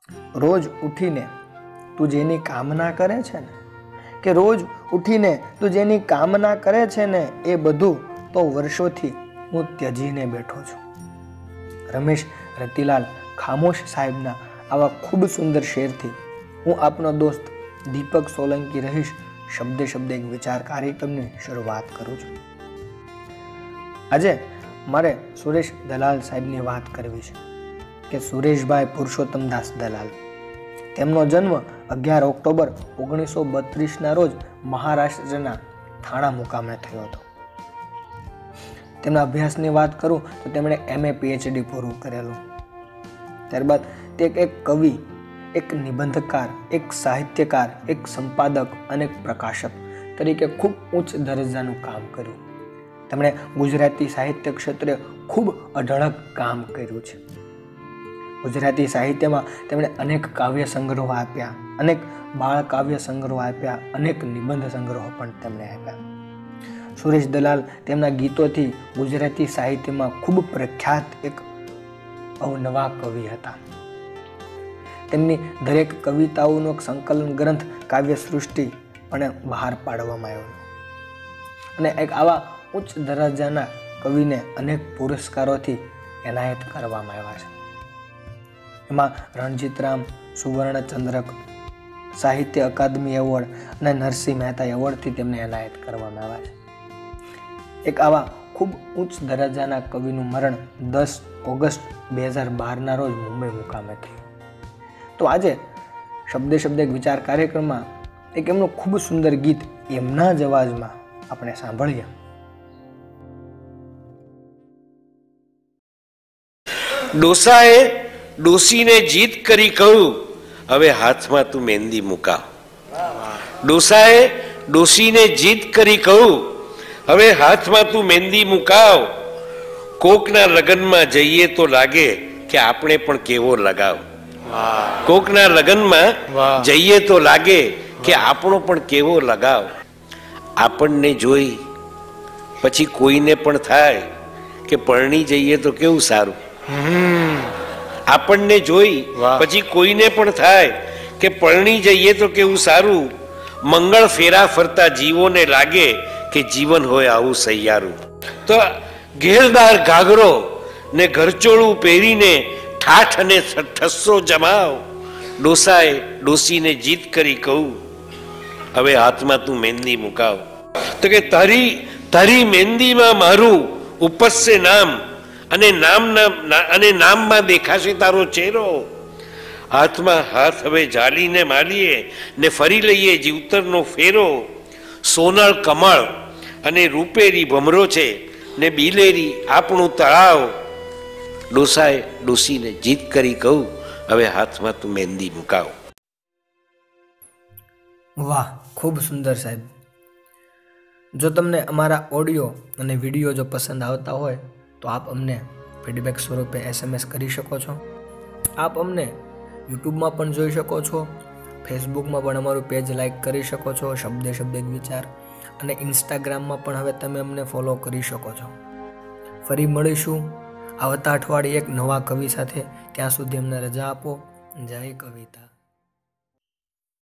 રોજ ઉઠીને તું જેની કામના કરે છે ને, કે રોજ ઉઠીને તું જેની કામના કરે છે ને, એ બધું તો વર્ષોથી હું ત્યજીને બેઠો છું. રમેશ રતિલાલ ખામોશ સાહેબના આવા ખૂબ સુંદર શેરથી હું આપનો દોસ્ત દીપક સોલંકી રહીશ શબ્દે શબ્દે એક વિચાર કાર્યક્રમની શરૂઆત કરું છું. આજે મારે સુરેશ દલાલ સાહેબની વાત કરવી છે કે સુરેશભાઈ પુરુષોત્તમદાસ દલાલ. તેમનો જન્મ 11 ઓક્ટોબર 1932ના રોજ મહારાષ્ટ્રના થાણા મુકામે થયો હતો. તેમના અભ્યાસની વાત કરું તો તેમણે MA PhD પૂરું કરેલું. ત્યારબાદ તે એક કવિ, એક નિબંધકાર, એક સાહિત્યકાર, એક સંપાદક અને એક પ્રકાશક તરીકે ખૂબ ઉચ્ચ દરજ્જાનું કામ કર્યું. તેમણે ગુજરાતી સાહિત્ય ક્ષેત્રે ખૂબ અઢળક કામ કર્યું છે. ગુજરાતી સાહિત્યમાં તેમણે અનેક કાવ્ય સંગ્રહો આપ્યા, અનેક બાળ કાવ્ય સંગ્રહો આપ્યા, અનેક નિબંધ સંગ્રહો પણ તેમણે આપ્યા. સુરેશ દલાલ તેમના ગીતોથી ગુજરાતી સાહિત્યમાં ખૂબ પ્રખ્યાત એક અવનવા કવિ હતા. તેમની દરેક કવિતાઓનો એક સંકલન ગ્રંથ કાવ્ય સૃષ્ટિ પણ બહાર પાડવામાં આવ્યો અને એક આવા ઉચ્ચ દરજ્જાના કવિને અનેક પુરસ્કારોથી એનાયત કરવામાં આવ્યા છે. એમાં રણજીતરામ, સુવર્ણચંદ્રક, સાહિત્ય અકાદમી એવોર્ડ અને નરસિંહ મહેતા એવોર્ડથી તેમને એનાયત કરવામાં આવ્યા છે. એક આવા ખૂબ ઉચ્ચ દરજ્જાના કવિનું મરણ 10 ઓગસ્ટ 2012ના રોજ મુંબઈ મુકામે થયું. તો આજે શબ્દે શબ્દે એક વિચાર કાર્યક્રમમાં એક એમનું ખૂબ સુંદર ગીત એમના જ અવાજમાં આપણે સાંભળીએ. ડોસાએ ડોસીને જીત કરી કહ્યું, હવે હાથમાં તું મહેંદી મુકાવ. ડોસાએ ડોસીને જીત કરી કહ્યું, હવે હાથમાં તું મહેંદી મુકાવ. કોકના લગ્નમાં જઈએ તો લાગે કે આપણે પણ કેવો લગાવ. કોકના લગ્નમાં જઈએ તો લાગે કે આપણો પણ કેવો લગાવ. આપણને જોઈ પછી કોઈને પણ થાય કે પરણી જઈએ તો કેવું સારું. આપણને જોઈ પછી કોઈને પણ થાય કે પરણી જઈએ તો કેવું સારું. મંગળ ફેરા ફરતા જીવોને લાગે કે જીવન હોય આવું સૈયારું. તો ઘેરદાર ઘાઘરો ને ઘરચોળું પહેરીને ઠાઠ અને ઠસ્સો જમાવ. ડોસાએ ડોસીને જીત કરી કહું, હવે હાથમાં તું મહેંદી મુકાવ. તો કે તારી મહેંદીમાં મારું ઉપસશે નામ અને નામમાં દેખાશે તારો ચહેરો. હાથમાં હાથ હવે ઝાલીને માલીએ ને ફરી લઈએ જીવતરનો ફેરો. સોનળ કમળ અને રૂપેરી ભમરો છે ને બિલેરી આપણું તળાવ. ડોસાએ ડોસીને જીત કરી કહું, હવે હાથમાં તું મહેંદી મુકાવ. વાહ, ખૂબ સુંદર સાહેબ. જો તમને અમારા ઓડિયો અને વિડીયો જો પસંદ આવતા હોય તો આપ અમને ફીડબેક સ્વરૂપે SMS કરી શકો છો. આપ અમને યુટ્યુબમાં પણ જોઈ શકો છો, ફેસબુકમાં પણ અમારું પેજ લાઈક કરી શકો છો શબ્દે શબ્દે વિચાર, અને ઇન્સ્ટાગ્રામમાં પણ હવે તમે અમને ફોલો કરી શકો છો. ફરી મળીશું આવતા અઠવાડિયે એક નવા કવિ સાથે. ત્યાં સુધી અમને રજા આપો. જય કવિતા.